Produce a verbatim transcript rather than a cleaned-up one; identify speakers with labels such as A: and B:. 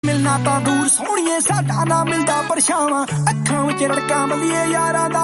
A: मिलना तो दूर सोहणिए साडा ना मिलदा परछावां अखां विच रड़कां बल्लिए यारां